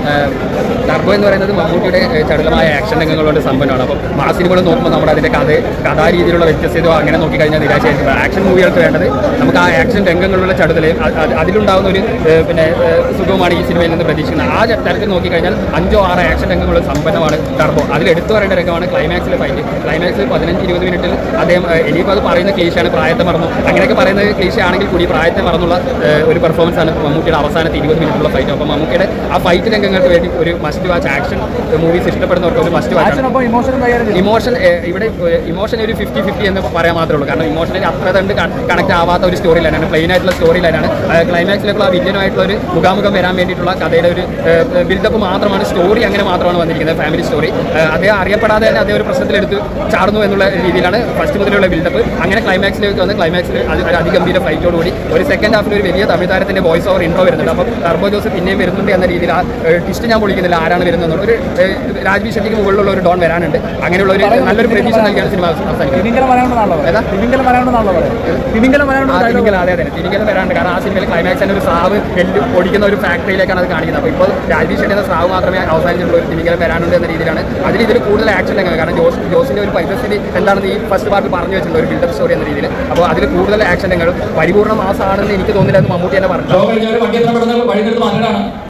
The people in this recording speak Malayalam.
ടർബോ എന്ന് പറയുന്നത് മമ്മൂട്ടിയുടെ ചടുലമായ ആക്ഷൻ രംഗങ്ങളുടെ സമ്പന്നമാണ്. അപ്പോൾ മാസ് സിനിമകൾ നോക്കുമ്പോൾ നമ്മൾ അതിൻ്റെ കഥാരീതിയിലുള്ള വ്യത്യസ്തതയോ അങ്ങനെ നോക്കിക്കഴിഞ്ഞാൽ നിരാശയായിരിക്കും. ആക്ഷൻ മൂവികൾക്ക് വേണ്ടത് നമുക്ക് ആ ആക്ഷൻ രംഗങ്ങളിലുള്ള ചടുതലയും അതിലുണ്ടാകുന്ന ഒരു സുഖമാണ് ഈ സിനിമയിൽ നിന്ന് പ്രതീക്ഷിക്കുന്നത്. ആ തരത്തിൽ നോക്കിക്കഴിഞ്ഞാൽ 5-6 ആക്ഷൻ രംഗങ്ങളുടെ സമ്പന്നമാണ് ടർബോ. അതിൽ എടുത്തു പറയേണ്ട രംഗമാണ് ക്ലൈമാക്സിലെ ഫൈറ്റ്. ക്ലൈമാക്സിൽ 15-20 മിനിറ്റിൽ അദ്ദേഹം ഇനിയിപ്പോൾ അത് പറയുന്ന ക്ലീശയാണ്, പ്രായത്തെ മറന്നു അങ്ങനെയൊക്കെ പറയുന്നത് ക്ലീശ ആണെങ്കിൽ കൂടി പ്രായത്തെ മറന്നുള്ള ഒരു പെർഫോമൻസ് ആണ് മമ്മൂട്ടിയുടെ അവസാനത്തെ 20 മിനിറ്റുള്ള ഫൈറ്റ്. അപ്പോൾ മമ്മൂട്ടിയുടെ ആ ഫൈറ്റ് രംഗങ്ങൾക്ക് വേണ്ടി ഒരു മസ്റ്റ് വാച്ച് ആക്ഷൻ മൂവീസ് ഇഷ്ടപ്പെടുന്നവർക്ക് ഒരു മസ്റ്റ് വാച്ച്. ഇമോഷൻ ഇവിടെ ഇമോഷൻ ഒരു 50-50 എന്ന് പറയാൻ മാത്രമേ ഉള്ളൂ. കാരണം ഇമോഷണലി അത്ര കണ്ട് കണക്ട് ആവാത്ത ഒരു സ്റ്റോറി ലൈനാണ്, പ്ലെയിൻ ആയിട്ടുള്ള സ്റ്റോറി ലൈനാണ്. ക്ലൈമാക്സിലേക്കുള്ള ആ വില്ലനുമായിട്ടുള്ള ഒരു മുഖാമുഖം വരാൻ വേണ്ടിയിട്ടുള്ള കഥയുടെ ഒരു ബിൽഡപ്പ് മാത്രമാണ്. സ്റ്റോറി അങ്ങനെ മാത്രമാണ് വന്നിരിക്കുന്നത്, ഫാമിലി സ്റ്റോറി. അദ്ദേഹം അറിയപ്പെടാതെ തന്നെ അദ്ദേഹം ഒരു പ്രശ്നത്തിലെടുത്ത് ചാടുന്നു എന്നുള്ള രീതിയിലാണ് ഫസ്റ്റ് മുതലുള്ള ബിൽഡപ്പ്. അങ്ങനെ ക്ലൈമാക്സിലേക്ക് വന്ന് ക്ലൈമാക്സിൽ അതിഗംഭീര ഫൈറ്റോടുകൂടി ഒരു സെക്കൻഡ് ഹാഫിൽ ഒരു വലിയ തമിഴ് താരത്തിന്റെ വോയിസ് ഓവർ ഇൻട്രോ വരുന്നുണ്ട്. അപ്പോൾ ടർബോ ജോസ് പിന്നെയും വരുന്നുണ്ട് എന്ന രീതിയിൽ ആ ടിസ്റ്റ് ഞാൻ പൊളിക്കുന്നില്ല, ആരാണ് വരുന്നത് ഒരു രാജ്വി ഷെട്ടിക്ക് മുകളിലുള്ള ഒരു ഡോൺ വരാനുണ്ട്. അങ്ങനെയുള്ള ഒരു നല്ലൊരു പ്രതീക്ഷ നൽകിയാണ് സിനിമ അവസാനിക്കുന്നത്. അതെ തിരികെ വരാനുണ്ട്. കാരണം ആ സിനിമയിൽ ക്ലൈമാക്സ് തന്നെ ഒരു സ്രാവ് എല്ല് പൊടിക്കുന്ന ഒരു ഫാക്ടറിയിലേക്കാണ് അത് കാണിക്കുന്നത്. അപ്പോൾ ഇപ്പോൾ രാജ്വി ഷെട്ടി എന്ന സ്രാവ് മാത്രമേ അവസാനിച്ചിട്ടുള്ള ഒരു തിരികെ വരാനുണ്ട് എന്ന രീതിയിലാണ്. ഇതിൽ കൂടുതൽ ആക്ഷൻ രംഗങ്ങൾ, കാരണം ജോസിന്റെ ഒരു പരിസ്ഥിതി എന്താണെന്ന് ഈ ഫസ്റ്റ് പാർട്ട് പറഞ്ഞു വെച്ചിട്ടുണ്ട്, ഒരു ബിൽഡപ്പ് സ്റ്റോറി എന്ന രീതിയിൽ. അപ്പോൾ അതിൽ കൂടുതൽ ആക്ഷൻ രംഗങ്ങൾ പരിപൂർണ്ണ മാസമാണെന്ന് എനിക്ക് തോന്നില്ല എന്ന് മമ്മൂട്ടി തന്നെ പറഞ്ഞു.